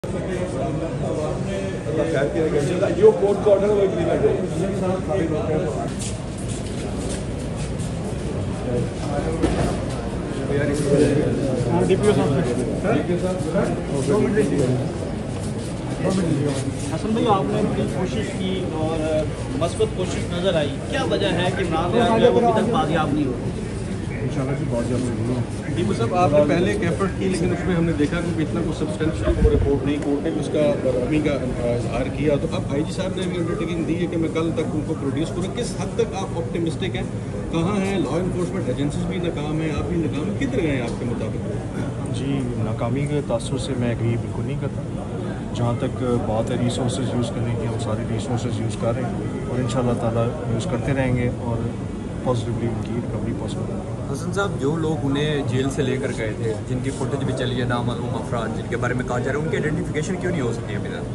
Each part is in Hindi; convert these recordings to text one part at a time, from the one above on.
जो कोर्ट का ऑर्डर वो नहीं लगे। हसन भाई, आपने बड़ी कोशिश की और मस्बत कोशिश नज़र आई, क्या वजह है कि इमरान रियाज जो है वो अभी तक बाजियाब नहीं हो रही? इंशाल्लाह जी बहुत जल्द होगी। टीपू साहब, आपने पहले एक एफर्ट की लेकिन उसमें हमने देखा कि इतना कुछ सब्सटेंशियल वो रिपोर्ट नहीं, कोर्ट ने भी उसका बरहमी का इजहार किया। तो अब आईजी साहब ने भी अंडरटेकिंग दी है कि मैं कल तक उनको प्रोड्यूस करूँ। किस हद तक आप ऑप्टिमिस्टिक हैं? कहाँ हैं लॉ इन्फोर्समेंट एजेंसीज भी नाकाम हैं, आप भी नाकाम हैं, किधर गए हैं आपके मुताबिक? जी, नाकामी के तासुर से मैं एग्री बिल्कुल नहीं करता। जहाँ तक बात है रिसोर्सेज यूज़ करने की, हम सारे रिसोर्सेज यूज़ कर रहे हैं और इंशाल्लाह ताला यूज़ करते रहेंगे और पॉजिटिवली उनकी रिकवरी पॉसिबल है। हसन साहब, जो लोग उन्हें जेल से लेकर गए थे, जिनकी फुटेज भी चली है, नामालूम अफराद जिनके बारे में कहा जा रहा है, उनकी आइडेंटिफिकेशन क्यों नहीं हो सकी अभी तक?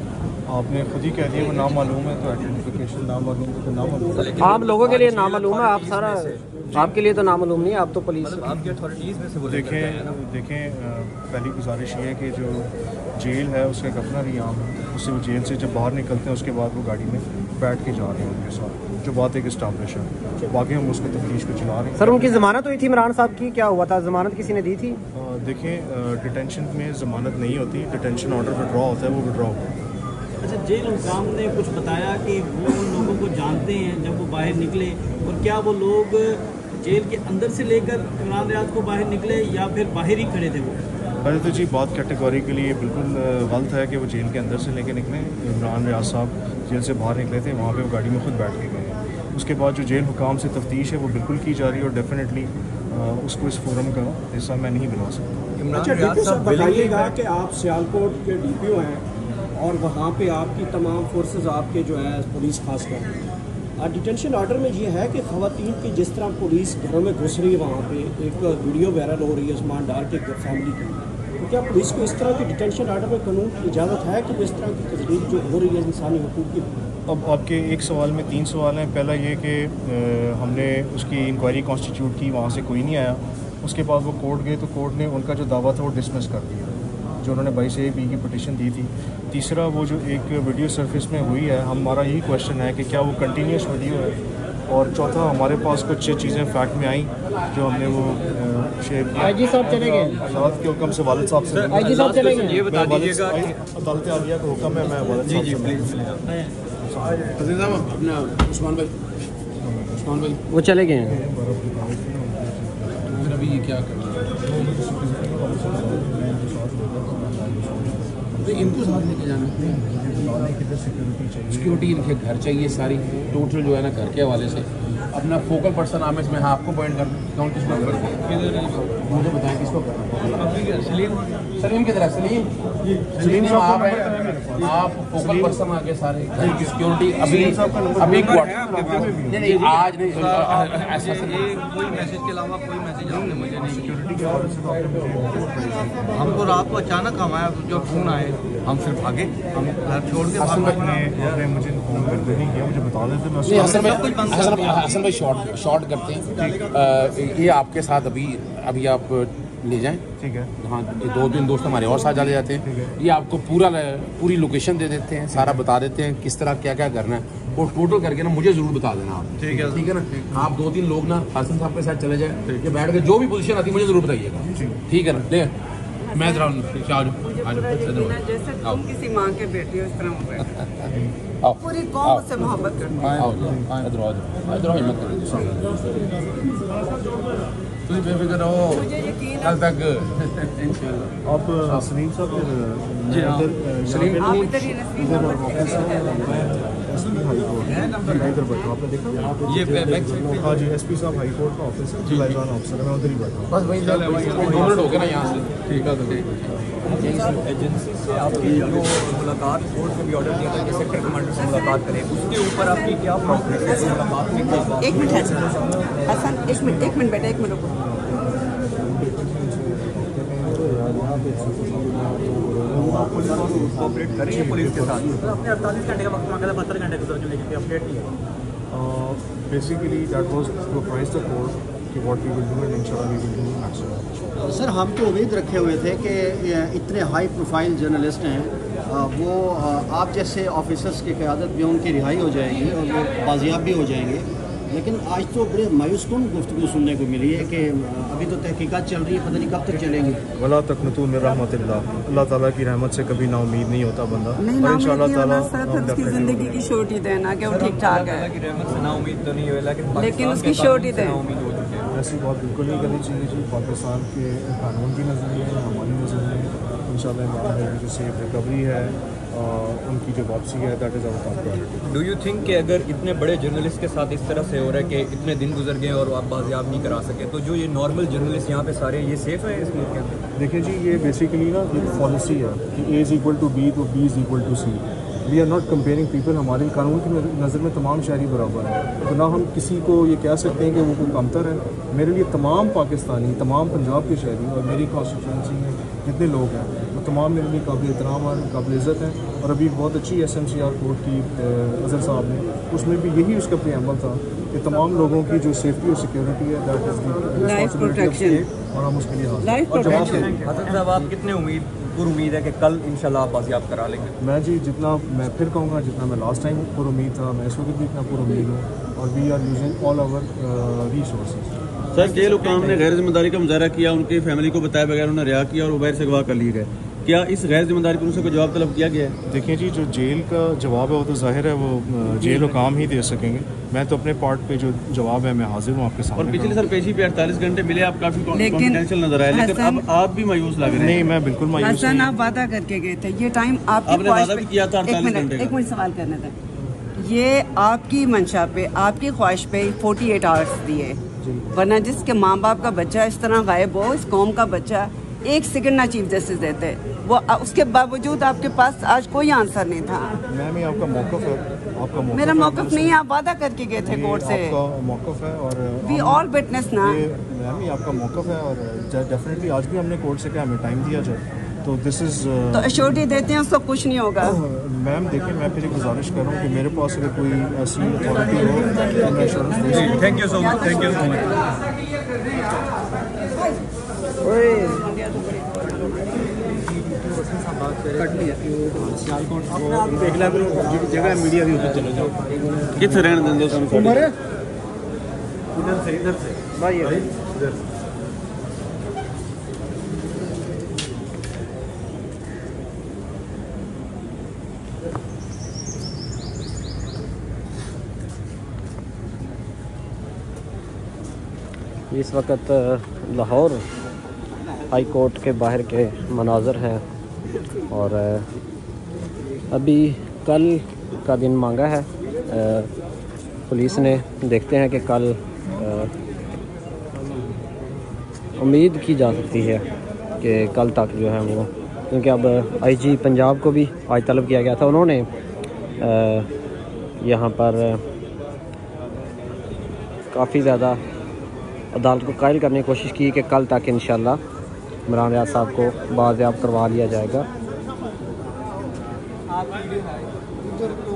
आपने खुद ही कह दिया वो नामालूम है, तो आइडेंटिफिकेशन नामालूम है तो नामालूम है। आम लोगों के लिए नामालूम है, आप सारा आपके लिए तो नामालूम नहीं है, आप तो पुलिस आपकी अथॉरिटीज़ में से वो देखें पहली गुजारिश ये है कि जो जेल है उसका एक अपना रियाम है, उससे वो जेल से जब बाहर निकलते हैं उसके बाद वो गाड़ी में बैठ के जा रहे हैं उनके साथ, जो बात एक इस्टाब्लिश है। बाकी हम उसको तफ्तीश को चला रहे हैं। सर, उनकी जमानत हुई थी इमरान साहब की, क्या हुआ था? जमानत किसी ने दी थी? देखें, डिटेंशन में ज़मानत नहीं होती, डिटेंशन ऑर्डर विड्रॉ होता है, वो विड्रॉ होता है। अच्छा, जेल इंतजाम ने कुछ बताया कि वो उन लोगों को जानते हैं जब वो बाहर निकले, और क्या वो लोग जेल के अंदर से लेकर इमरान रियाज को बाहर निकले या फिर बाहर ही खड़े थे वो? पहले तो जी बात कैटेगोरिकली बिल्कुल गलत है कि वो जेल के अंदर से लेके निकले। इमरान रियाज साहब जेल से बाहर निकले थे, वहाँ पे वो गाड़ी में खुद बैठ के गए। उसके बाद जो जेल हुकाम से तफ्तीश है वो बिल्कुल की जा रही है और डेफिनेटली उसको इस फोरम का हिस्सा मैं नहीं बना सकता। अच्छा, डीपीओ साहब बताइएगा कि आप सियालकोट के डीपीओ हैं और वहाँ पे आपकी तमाम फोर्सेस आपके जो है पुलिस खास कर डिटेंशन ऑर्डर में ये है कि ख़वातीन की जिस तरह पुलिस घरों में घुस रही है, वहाँ पे एक वीडियो वायरल हो रही है उस्मान डार के फैमिली की, तो क्या पुलिस को इस तरह की डिटेंशन ऑर्डर में कानून की इजाज़त है कि इस तरह की तजदीद जो हो रही है इंसानी हुकूक की? अब आपके एक सवाल में 3 सवाल हैं। पहला ये कि हमने उसकी इंक्वायरी कॉन्स्टिट्यूट की, वहाँ से कोई नहीं आया। उसके बाद वो कोर्ट गए तो कोर्ट ने उनका जो दावा था वो डिसमिस कर दिया, जो उन्होंने 22A की पटिशन दी थी। तीसरा, वो जो एक वीडियो सरफेस में हुई है, हमारा यही क्वेश्चन है कि क्या वो कंटिन्यूस वीडियो है। और चौथा, हमारे पास कुछ चीज़ें फैक्ट में आई जो हमने वो शेयर किया। आईजी साहब चले गए, अदालत के हुक्म से वालिद साहब से आईजी साहब चले गए, ये बता दीजिएगा अदालत आलिया का हुक्म है, मैं वालिद साहब से अजीज साहब, अपना उस्मान भाई वो चले गए हैं। अभी ये क्या कर इनको साथ लेके जाना, सिक्योरिटी इनके घर चाहिए सारी टोटल जो है ना, घर के हवाले से अपना फोकल पर्सन आम इसमें आपको पॉइंट कर कौन किसको मुझे बताएं किसको सलीम की तरह सलीम आप हैं, आप फोकल पर्सन आगे सारे घर की सिक्योरिटी अभी नहीं आज नहीं ऐसा कोई मैसेज के अलावा कोई मैसेज आपने मुझे नहीं। हमको रात को अचानक हमारा जो फ़ोन आए, हम फिर भागे, हम घर छोड़ के आपने मुझे फोन करके नहीं किया, मुझे बता देते मैं हसन भाई शॉर्ट करते हैं। ये आपके साथ अभी आप ले जाएं, ठीक है। हाँ, 2 दोस्त हमारे और साथ चले जाते हैं। ये आपको पूरी लोकेशन दे देते हैं, सारा बता देते हैं किस तरह क्या क्या करना है, और टोटल करके ना मुझे जरूर बता देना आप। ठीक है ना? आप 2-3 लोग ना हसन साहब के साथ चले जाए, ये बैठ के जो भी पोजीशन आती है मुझे जरूर बताइएगा, ठीक है ना? ले मैं जैसे तुम किसी माँ के बेटे हो, इस तरह पूरी कौम से मोहब्बत करती है। बेफिक्र रहो, कल तक आप सलीम साहब इधर बैठा, आपने देखा ये हाँ जी, SP साहब हाई कोर्ट का ऑफिस है, लाइजान ऑफिसर है, मैं उधर ही बैठा हूँ। बस वही 2 मिनट हो गए ना यहाँ से, ठीक है? एजेंसी से आपकी जो मुलाकात कोर्ट में भी ऑर्डर दिया था कि सेक्टर कमांडर से मुलाकात करें, उसके ऊपर आपकी क्या प्रोसेस है? मुलाकात में क्या बात? एक मिनट हसन, एक मिनट बेटा, एक मिनट रुको। आप पुलिस को कोऑपरेट करेंगे पुलिस के साथ? अपने 48 घंटे का वक्त मांगा था, 72 घंटे गुजर चुके, लेकिन अपडेट नहीं है। Basically that was to apprise the court कि what we will do and इंशाल्लाह we will do maximum. Sir हम तो उम्मीद रखे हुए थे कि इतने हाई प्रोफाइल जर्नलिस्ट हैं वो आप जैसे ऑफिसर्स की क़यादत में उनकी रिहाई हो जाएगी और वो बाजियाब भी हो जाएंगे, लेकिन आज तो बड़े मायूसकुन गुफ्तगू सुनने को मिली है कि अभी तो तहकीकात चल रही है, पता नहीं कब तक चलेंगी। वला तक़नतू मिन रहमतिल्लाह, अल्लाह ताला की रहमत से कभी ना उम्मीद नहीं होता बंदा, नहीं और इंशाल्लाह ताला उसकी ज़िंदगी की श्योरिटी देना कि वो ठीक ठाक है, की रहमत से ना उम्मीद तो नहीं हुई, लेकिन उसकी श्योरिटी दें। ऐसी बात बिल्कुल नहीं करनी चाहिए जी। पाकिस्तान के कानून की नज़रिए है, हमारी नज़रिए इंशाल्लाह इमरान भाई की जो सेफ रिकवरी है, उनकी जो वापसी है, that is our top priority. Do you think कि अगर इतने बड़े जर्नलिस्ट के साथ इस तरह से हो रहा है कि इतने दिन गुजर गए और आप बाजियाब नहीं करा सके, तो जो ये नॉर्मल जर्नलिस्ट यहाँ पे सारे ये सेफ है इस मुल्क के अंदर? देखिए जी, ये बेसिकली ना एक पॉलिसी है कि A is equal to B तो B is equal to C। We are not comparing people. हमारे कानून की नज़र में तमाम शहरी बराबर हैं, तो ना हम किसी को ये कह सकते हैं कि वो कोई कमतर है। मेरे लिए तमाम पाकिस्तानी, तमाम पंजाब के शहरी और मेरी कॉन्स्टिट्यूंसी में जितने लोग हैं वो तमाम मेरे लिए काबिल एहतराम और काबिल इज़्ज़त हैं। और अभी बहुत अच्छी SMCR कोर्ट की अज़हर साहब ने, उसमें भी यही उसका प्रीएम्बल था कि तमाम लोगों की जो सेफ्टी और सिक्योरिटी है that is the responsibility of state, और हम उसके लिए हसन साहब, आप कितने उम्मीद है कि कल इंशाल्लाह आप बाजियाब करा लेंगे? मैं जी जितना मैं फिर कहूँगा, जितना मैं लास्ट टाइम पर उम्मीद था, मैं इस वक्त भी इतना पर उम्मीद हूँ। और we are using all our resources. Sir, jail हुकाम ने गैर जिम्मेदारी का मुजाहरा किया, उनकी फैमिली को बताए बगैर उन्हें रिहा किया और उबैर से अगवा कर लिए गए। क्या इस गैर जिम्मेदारी पर उनसे कोई जवाब तलब किया गया है? देखिए जी, जो जेल का जवाब है वो तो जाहिर है वो जेल हुकाम ही दे सकेंगे। मैं तो अपने पार्ट पे जो जवाब है मैं हाजिर हूँ आपके सामने। और पिछले सर पेशी पे 48 घंटे मिले, आप काफी कॉन्फिडेंशियल नजर आए, लेकिन अब आप भी मायूस लग रहे हैं। नहीं, मैं बिल्कुल मायूस नहीं। आप वादा करके गए थे, ये टाइम आपने वादा भी किया था 48 घंटे का। एक मिनट सवाल करने दें। ये आपकी मंशा पे, आपकी ख्वाहिश पे 48 आवर्स दिए, वरना जिसके माँ बाप का बच्चा इस तरह गायब हो, इस कौम का बच्चा, एक सेकंड ना चीफ जस्टिस देते वो, उसके बावजूद आपके पास आज कोई आंसर नहीं था। मैम, ये आपका मौक़िफ़ है, आपका मौक़िफ़। मेरा मौक़िफ़ नहीं है, आप वादा करके गए थे कोर्ट से। आपका मौक़िफ़ है और वी ऑल विटनेस ना। मैम, ये आपका मौक़िफ़ है और डेफिनेटली आज भी हमने कोर्ट से कहा हमें टाइम दिया जाए, तो दिस इज़ तो एश्योरिटी देते हैं, उसको कुछ नहीं होगा। मैम देखिए, मैं फिर एक गुजारिश कर रहा हूँ कि मेरे पास अगर कोई ऐसी अथॉरिटी हो तो मैं एश्योरेंस दे सकूँ। Thank you so much, thank you so much. जगह मीडिया भी उधर चले जाओ, किस रहने दें दोस्तों इधर से भाई इधर से। इस वक्त लाहौर हाई कोर्ट के बाहर के मनाज़र हैं और अभी कल का दिन मांगा है पुलिस ने। देखते हैं कि कल उम्मीद की जा सकती है कि कल तक जो है वो, क्योंकि अब IG पंजाब को भी आज तलब किया गया था। उन्होंने यहाँ पर काफ़ी ज़्यादा अदालत को कायल करने की कोशिश की कि कल तक इंशाल्लाह इमरान रियाज साहब को बाज़याब करवा लिया जाएगा।